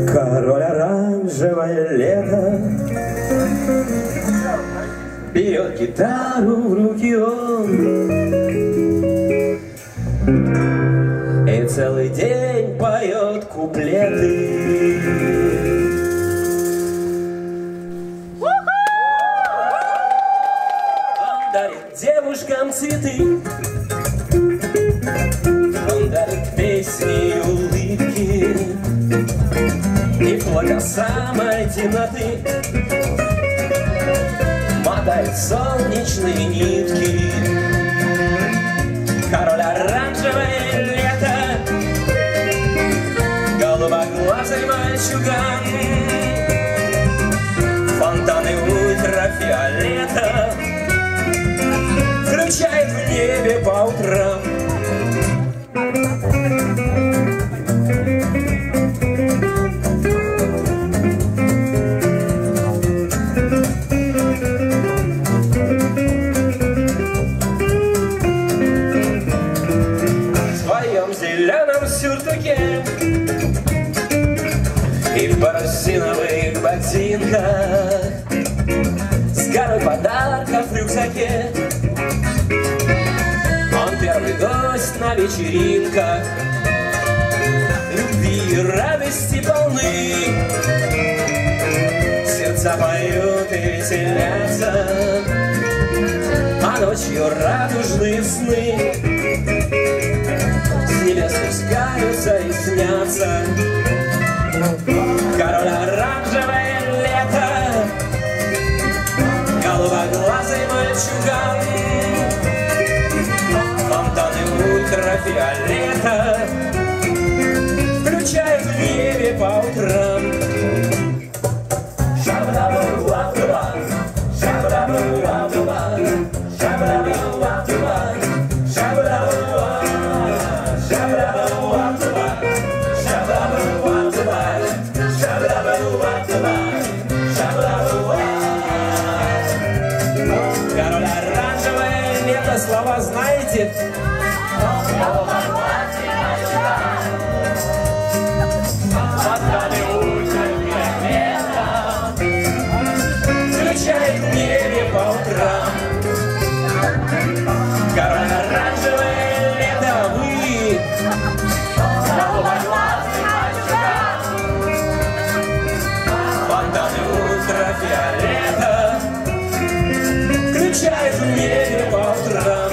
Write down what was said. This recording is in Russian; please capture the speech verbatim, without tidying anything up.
Король оранжевое лето, берет гитару в руки он и целый день поет куплеты. Он дарит девушкам цветы, он дарит песни и улыбки, и вплоть до самой темноты мотает солнечные нитки. Король оранжевое лето, голубоглазый мальчуган, фонтаны ультрафиолета включает в небе по утрам. И в парусиновых ботинках, с горой подарков в рюкзаке, он первый гость на вечеринках, любви и радости полны. Сердца поют и веселятся, а ночью радужные сны с небес спускаются и снятся. Король оранжевое лето, голубоглазый мальчуган, фонтаны ультрафиолета включает в небе по утрам. Король оранжевое лето, слова знаете? Включает в небе по утрам. Король оранжевое лето, вы фонтаны ультрафиолета включает в небе по утрам.